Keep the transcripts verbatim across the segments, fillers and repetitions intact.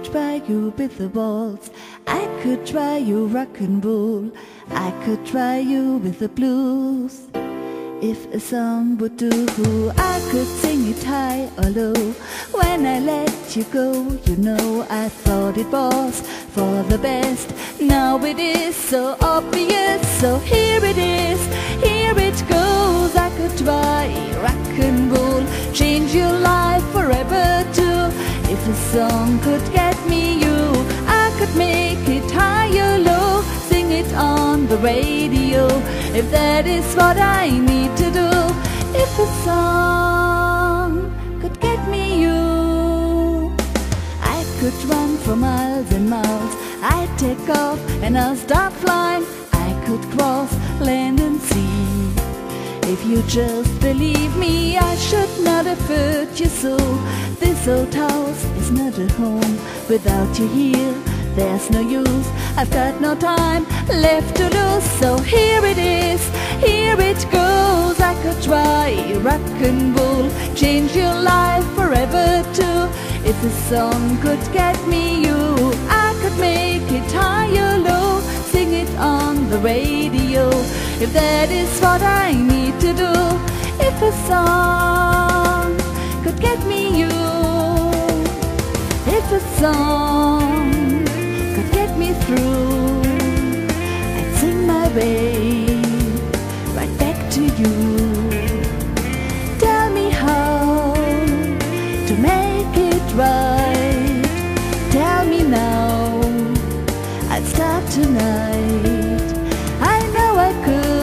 could try you with the waltz, I could try you rock and roll, I could try you with the blues. If a song would do, I could sing it high or low. When I let you go, you know I thought it was for the best. Now it is so obvious, so here it is, here it goes. I could try rock and roll, change your life forever too. If a song could get me you, I could make it high or low, sing it on the radio, if that is what I need to do. If a song could get me you, I could run for miles and miles, I'd take off and I'll start flying. I could cross land and sea. If you just believe me, I should not have hurt you so. This old house is not a home without you here. There's no use, I've got no time left to lose. So here it is, here it goes. I could try rock and roll, change your life forever too. If a song could get me you, I could make it high or low, sing it on the radio, if that is what I need to do. If a song could get me you, if a song could get me through, I'd sing my way right back to you. Tell me how to make it right, tell me now, I'd start tonight. I know I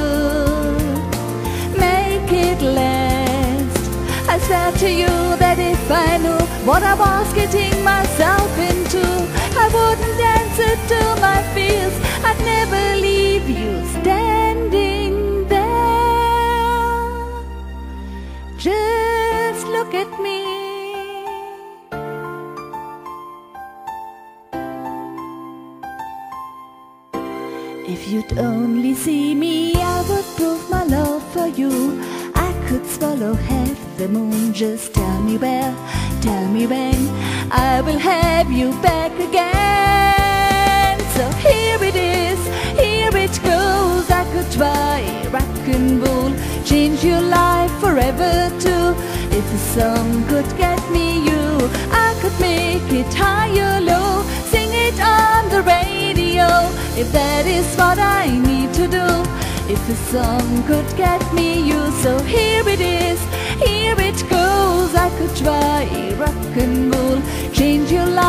could make it last. I swear to you that if I knew what I was getting myself into, I wouldn't answer to my fears, I'd never leave you standing there. Just look at me. If you'd only see me, I would prove my love for you. I could swallow half the moon. Just tell me where, tell me when, I will have you back again. So here it is, here it goes. I could try rock and roll, change your life forever too. If a song could get me you, I could make it high or low, sing it on the radio, if that is what I need to do. If a song could get me you, so here it is, here it goes. I could try rock and roll, change your life